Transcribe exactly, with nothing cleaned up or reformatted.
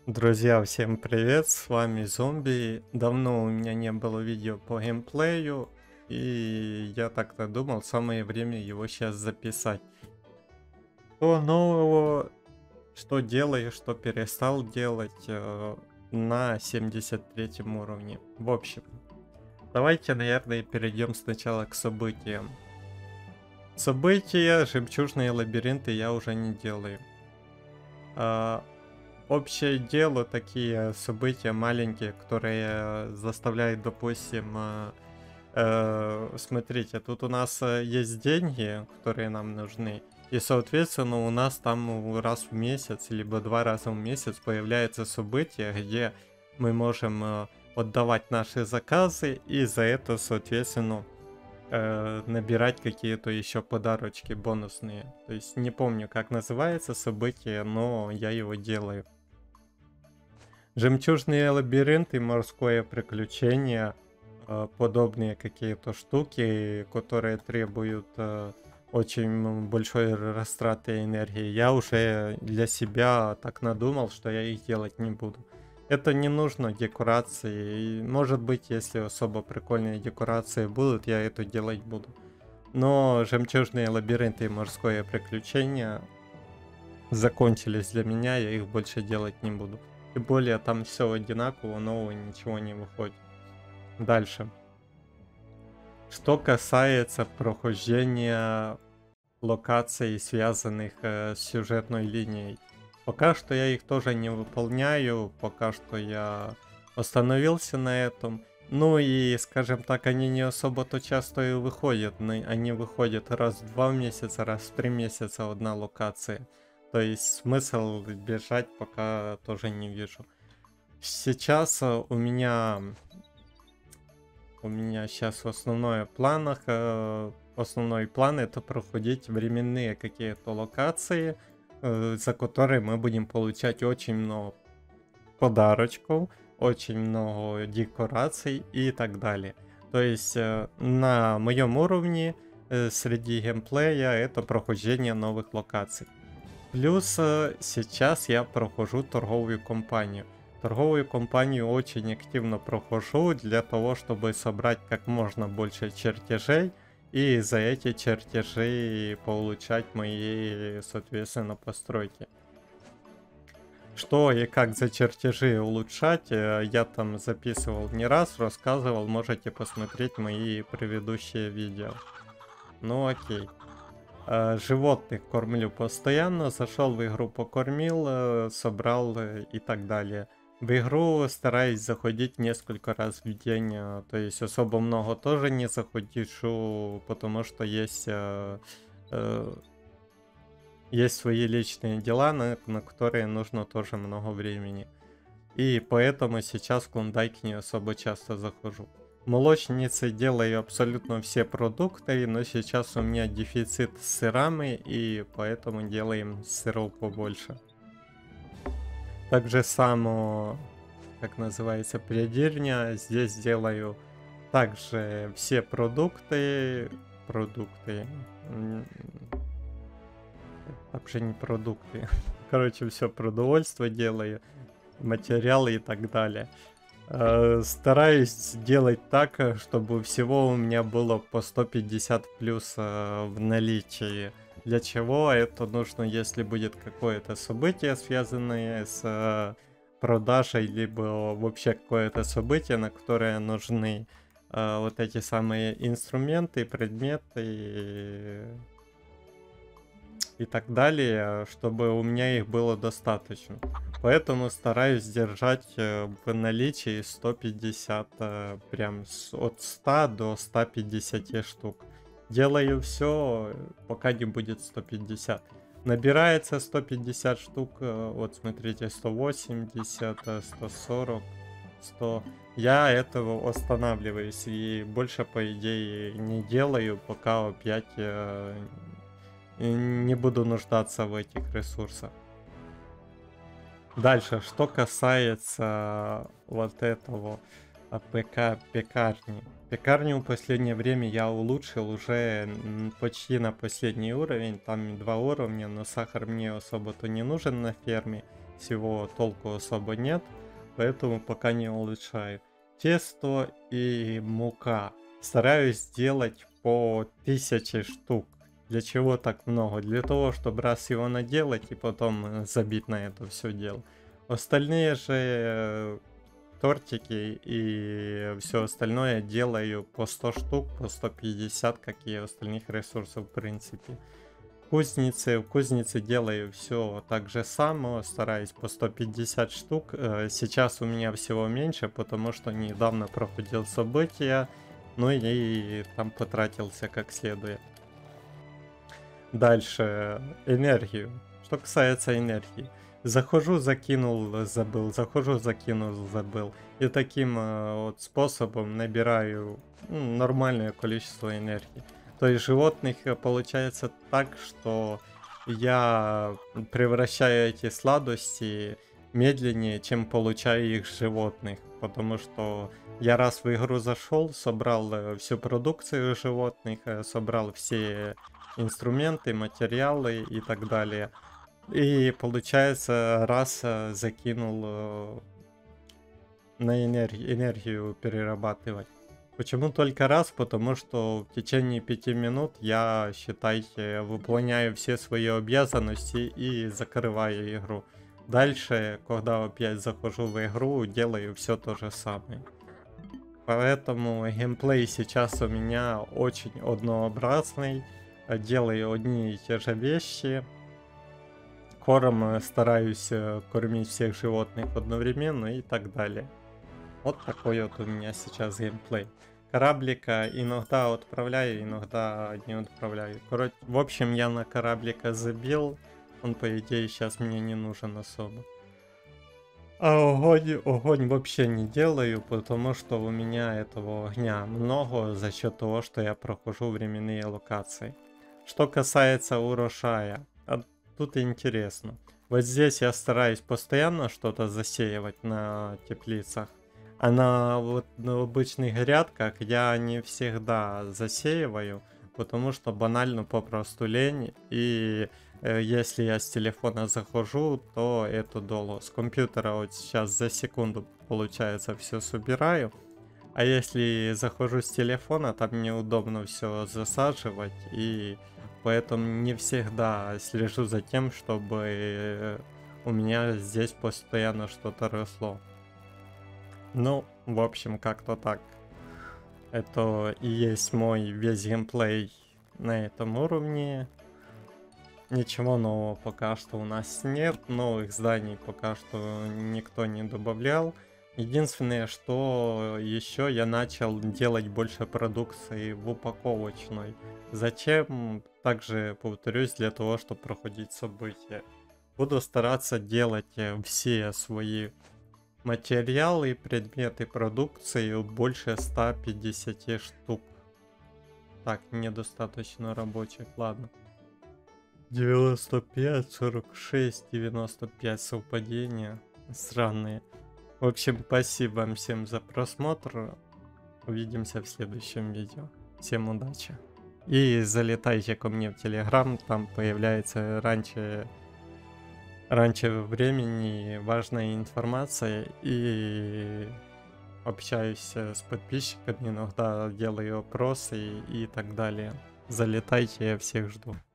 Друзья, всем привет, с вами Зомби. Давно у меня не было видео по геймплею, и я так-то думал, самое время его сейчас записать. Что нового, что делаю, что перестал делать э, на семьдесят третьем уровне. В общем, давайте, наверное, перейдем сначала к событиям. События, жемчужные лабиринты я уже не делаю. А, Общее дело, такие события маленькие, которые заставляют, допустим, э, э, смотрите, тут у нас э, есть деньги, которые нам нужны, и, соответственно, у нас там раз в месяц, либо два раза в месяц появляется событие, где мы можем э, отдавать наши заказы, и за это, соответственно, э, набирать какие-то еще подарочки бонусные. То есть не помню, как называется событие, но я его делаю. Жемчужные лабиринты, морское приключение, э, подобные какие-то штуки, которые требуют э, очень большой растраты энергии. Я уже для себя так надумал, что я их делать не буду. Это не нужно декорации. И, может быть, если особо прикольные декорации будут, я это делать буду. Но жемчужные лабиринты и морское приключение закончились для меня, я их больше делать не буду. Тем более там все одинаково, нового ничего не выходит. Дальше. Что касается прохождения локаций, связанных э, с сюжетной линией. Пока что я их тоже не выполняю, пока что я остановился на этом. Ну и, скажем так, они не особо-то часто и выходят. но Они выходят раз в два месяца, раз в три месяца одна локация. То есть смысл бежать пока тоже не вижу. Сейчас э, у меня у меня сейчас в основной планах, э, основной план это проходить временные какие-то локации, э, за которые мы будем получать очень много подарочков, очень много декораций и так далее. То есть э, на моем уровне э, среди геймплея это прохождение новых локаций. Плюс э, сейчас я прохожу торговую компанию. Торговую компанию очень активно прохожу для того, чтобы собрать как можно больше чертежей и за эти чертежи получать мои, соответственно, постройки. Что и как за чертежи улучшать, э, я там записывал не раз, рассказывал, можете посмотреть мои предыдущие видео. Ну окей. Э, Животных кормлю постоянно, зашел в игру, покормил, э, собрал э, и так далее. В игру стараюсь заходить несколько раз в день, э, то есть особо много тоже не заходишу, потому что есть, э, э, есть свои личные дела, на, на которые нужно тоже много времени. И поэтому сейчас в Клондайк не особо часто захожу. В молочнице делаю абсолютно все продукты, но сейчас у меня дефицит с сырами, и поэтому делаем сыров побольше. Также само, как называется, прядирня, здесь делаю также все продукты, продукты, м, также не продукты, короче, все продовольство делаю, материалы и так далее. Э, Стараюсь делать так, э, чтобы всего у меня было по сто пятьдесят плюс э, в наличии. Для чего это нужно, если будет какое-то событие, связанное с э, продажей, либо вообще какое-то событие, на которое нужны э, вот эти самые инструменты, предметы и так далее, чтобы у меня их было достаточно. Поэтому стараюсь держать э, в наличии сто пятьдесят, э, прям с- от ста до ста пятидесяти штук. Делаю все, пока не будет сто пятьдесят. Набирается сто пятьдесят штук, э, вот смотрите, сто восемьдесят, э, сто сорок, сто. Я этого останавливаюсь и больше, по идее, не делаю, пока опять э, не буду нуждаться в этих ресурсах. Дальше, что касается вот этого а, ПК пекарни. Пекарню в последнее время я улучшил уже м, почти на последний уровень. Там два уровня, но сахар мне особо-то не нужен на ферме. всего толку особо нет, поэтому пока не улучшаю. Тесто и мука. Стараюсь сделать по тысяче штук. Для чего так много? Для того, чтобы раз его наделать и потом э, забить на это все дело. Остальные же э, тортики и все остальное делаю по сто штук, по сто пятьдесят, как и остальных ресурсов в принципе. Кузницы, в кузнице делаю все так же само, стараюсь по сто пятьдесят штук. Э, Сейчас у меня всего меньше, потому что недавно проходил события, ну и там потратился как следует. Дальше энергию. Что касается энергии. Захожу, закинул, забыл. Захожу, закинул, забыл. И таким э, вот способом набираю ну, нормальное количество энергии. То есть животных э, получается так, что я превращаю эти сладости медленнее, чем получаю их с животных. Потому что я раз в игру зашел, собрал э, всю продукцию животных, э, собрал все инструменты, материалы и так далее. И получается, раз э, закинул э, на энергию, энергию перерабатывать. Почему только раз? Потому что в течение пяти минут я, считайте, выполняю все свои обязанности и закрываю игру. Дальше, когда опять захожу в игру, делаю все то же самое. Поэтому геймплей сейчас у меня очень однообразный. Делаю одни и те же вещи. Корм э, стараюсь э, кормить всех животных одновременно и так далее. Вот такой вот у меня сейчас геймплей. Кораблика иногда отправляю, иногда не отправляю. Короче, в общем, я на кораблика забил. Он, по идее, сейчас мне не нужен особо. А огонь, огонь вообще не делаю, потому что у меня этого огня много за счет того, что я прохожу временные локации. Что касается урожая, а тут интересно. Вот здесь я стараюсь постоянно что-то засеивать на теплицах, а на, вот, на обычных грядках я не всегда засеиваю, потому что банально попросту лень, и э, если я с телефона захожу, то это долго. С компьютера вот сейчас за секунду, получается, все собираю. А если захожу с телефона, там неудобно все засаживать, и поэтому не всегда слежу за тем, чтобы э, у меня здесь постоянно что-то росло. Ну, в общем, как-то так. Это и есть мой весь геймплей на этом уровне. Ничего нового пока что у нас нет, новых зданий пока что никто не добавлял. Единственное, что еще я начал делать больше продукции в упаковочной. Зачем? Также повторюсь, для того, чтобы проходить события. Буду стараться делать э, все свои материалы, предметы продукции больше ста пятидесяти штук. Так, недостаточно рабочих, ладно. девяносто пять, сорок шесть, девяносто пять совпадения. Странные. В общем, спасибо вам всем за просмотр. Увидимся в следующем видео. Всем удачи. И залетайте ко мне в Телеграм, там появляется раньше, раньше времени важная информация. И общаюсь с подписчиками, иногда делаю опросы и так далее. Залетайте, я всех жду.